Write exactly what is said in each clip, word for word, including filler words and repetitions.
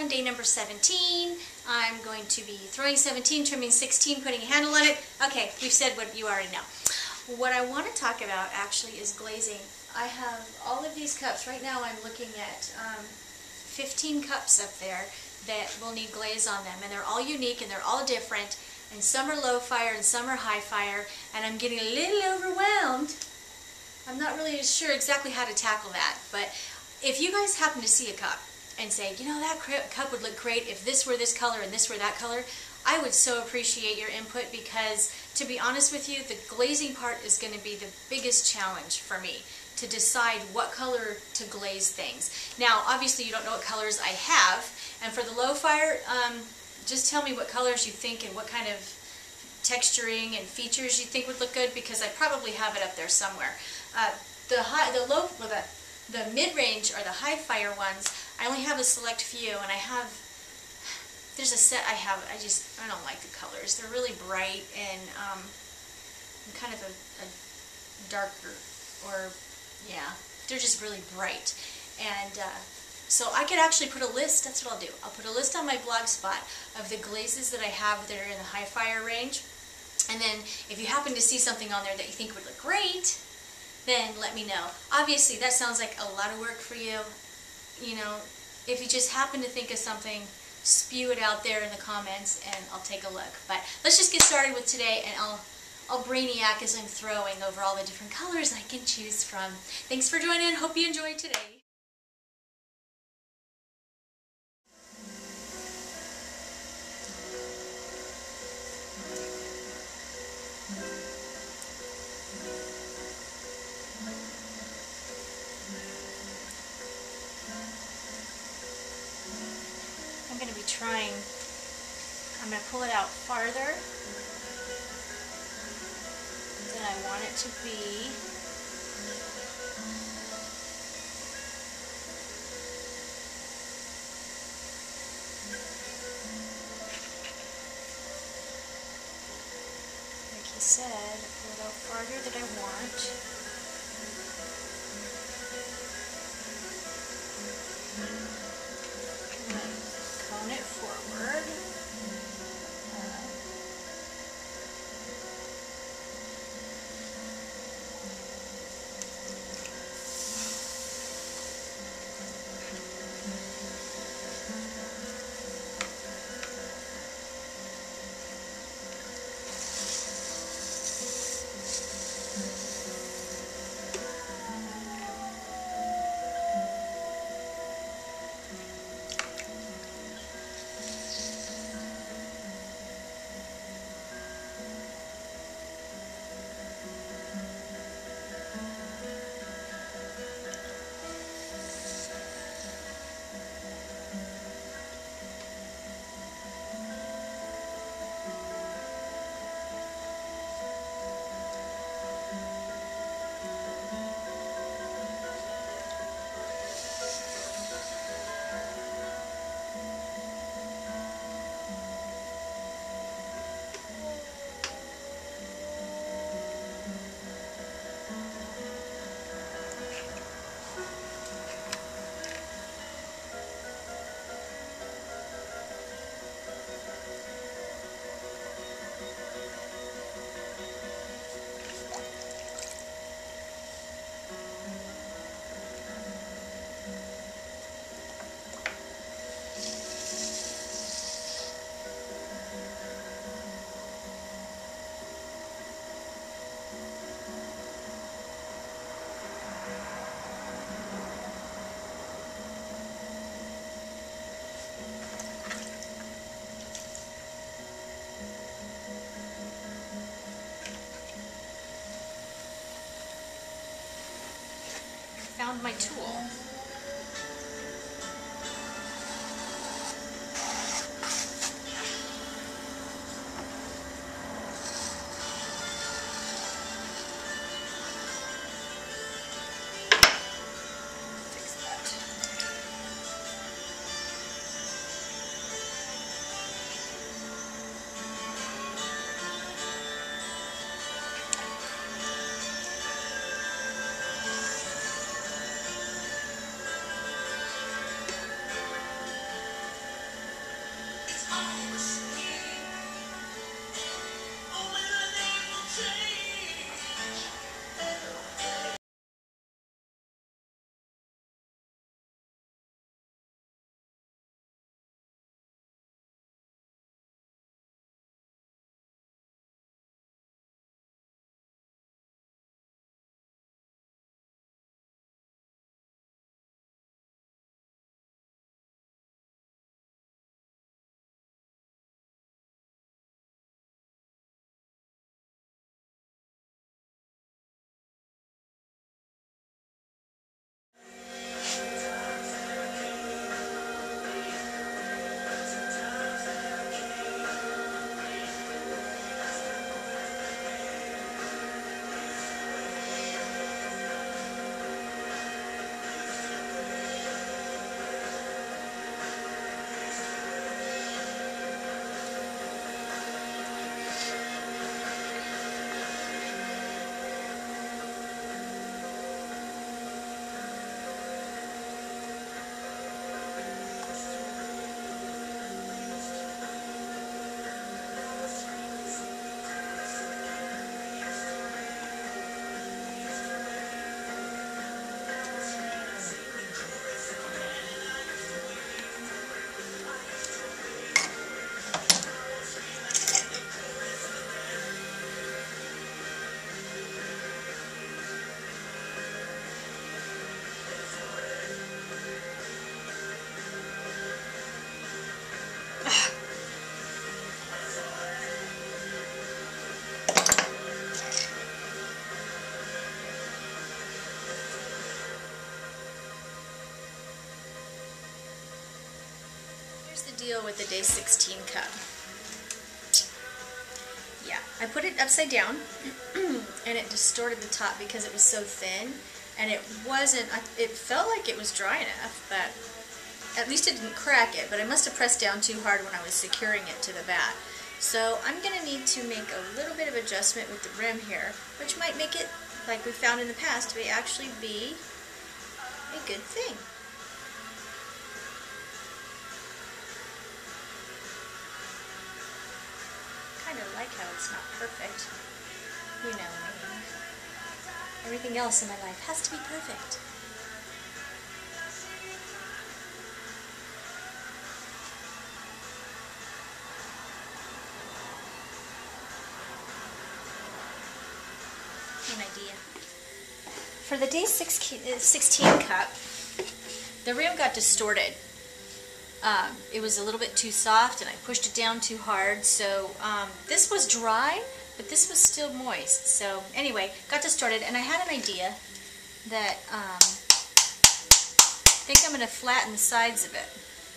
on day number seventeen. I'm going to be throwing seventeen, trimming sixteen, putting a handle on it. Okay, we've said what you already know. What I want to talk about actually is glazing. I have all of these cups. Right now I'm looking at um, fifteen cups up there that will need glaze on them, and they're all unique and they're all different, and some are low fire and some are high fire, and I'm getting a little overwhelmed. I'm not really sure exactly how to tackle that, but if you guys happen to see a cup and say, you know, that cup would look great if this were this color and this were that color, I would so appreciate your input, because to be honest with you, the glazing part is going to be the biggest challenge for me, to decide what color to glaze things. Now, obviously you don't know what colors I have, and for the low fire, um, just tell me what colors you think and what kind of texturing and features you think would look good, because I probably have it up there somewhere. Uh, the high, the low, well, the, the mid-range or the high fire ones, I only have a select few, and I have, there's a set I have, I just, I don't like the colors. They're really bright, and um, I'm kind of a, a darker, or, yeah, they're just really bright. And uh, so I could actually put a list, that's what I'll do. I'll put a list on my blog spot of the glazes that I have that are in the high fire range. And then if you happen to see something on there that you think would look great, then let me know. Obviously that sounds like a lot of work for you. You know, if you just happen to think of something, spew it out there in the comments and I'll take a look. But let's just get started with today, and I'll I'll brainiac as I'm throwing over all the different colors I can choose from. Thanks for joining. Hope you enjoyed today. I'm going to be trying, I'm going to pull it out farther than I want it to be. Like he said, pull it out farther than I want. Cone it forward. Uh, Found my tool. Fix that. the deal with the day sixteen cup. Yeah, I put it upside down and it distorted the top because it was so thin, and it wasn't, it felt like it was dry enough, but at least it didn't crack it, but I must have pressed down too hard when I was securing it to the vat. So I'm going to need to make a little bit of adjustment with the rim here, which might make it, like we found in the past, to be actually be a good thing. Kind of like how it's not perfect. You know me. Everything else in my life has to be perfect. An idea. For the day sixteen cup, the rim got distorted. Um, it was a little bit too soft and I pushed it down too hard, so um, this was dry, but this was still moist. So anyway, got distorted, and I had an idea that um, I think I'm going to flatten the sides of it.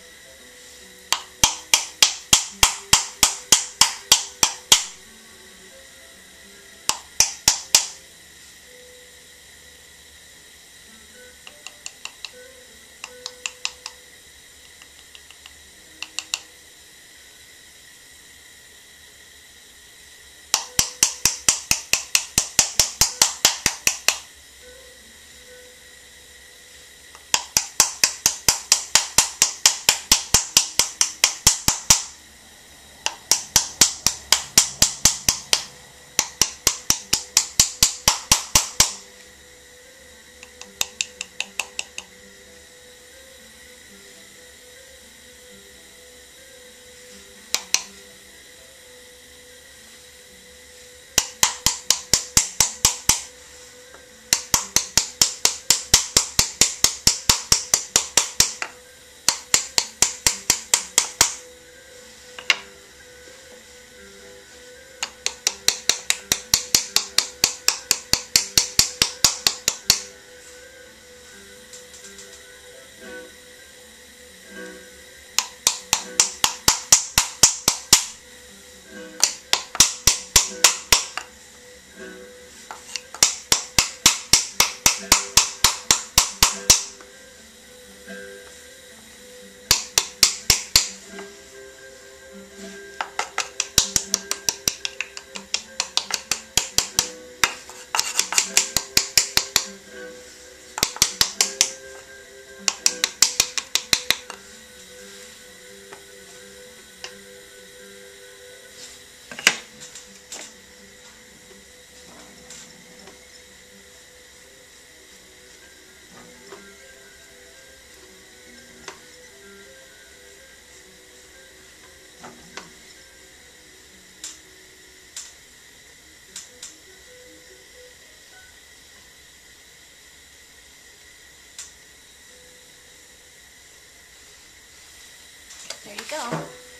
There you go.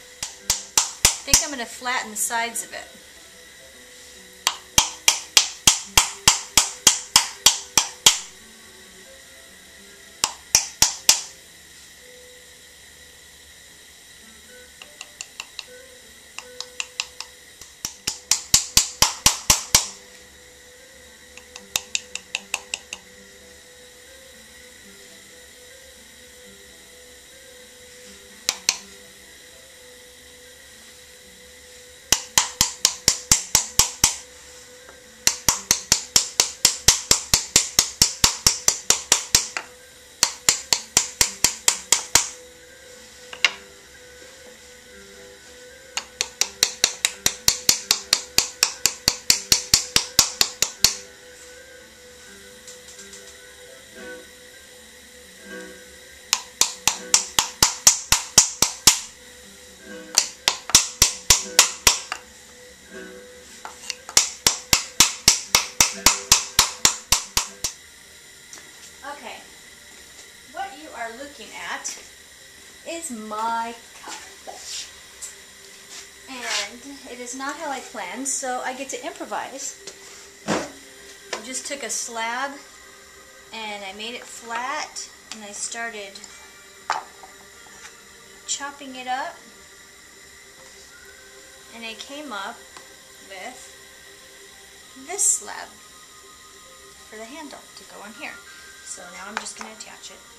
I think I'm going to flatten the sides of it. Okay, what you are looking at is my cup. And it is not how I planned, so I get to improvise. I just took a slab and I made it flat, and I started chopping it up, and I came up with this slab for the handle to go on here. So now I'm just going to attach it.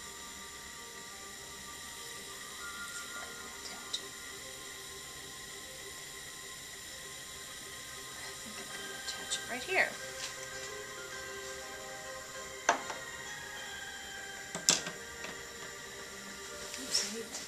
See where I can attach it. I think I'm going to attach it right here. Oops, I need that.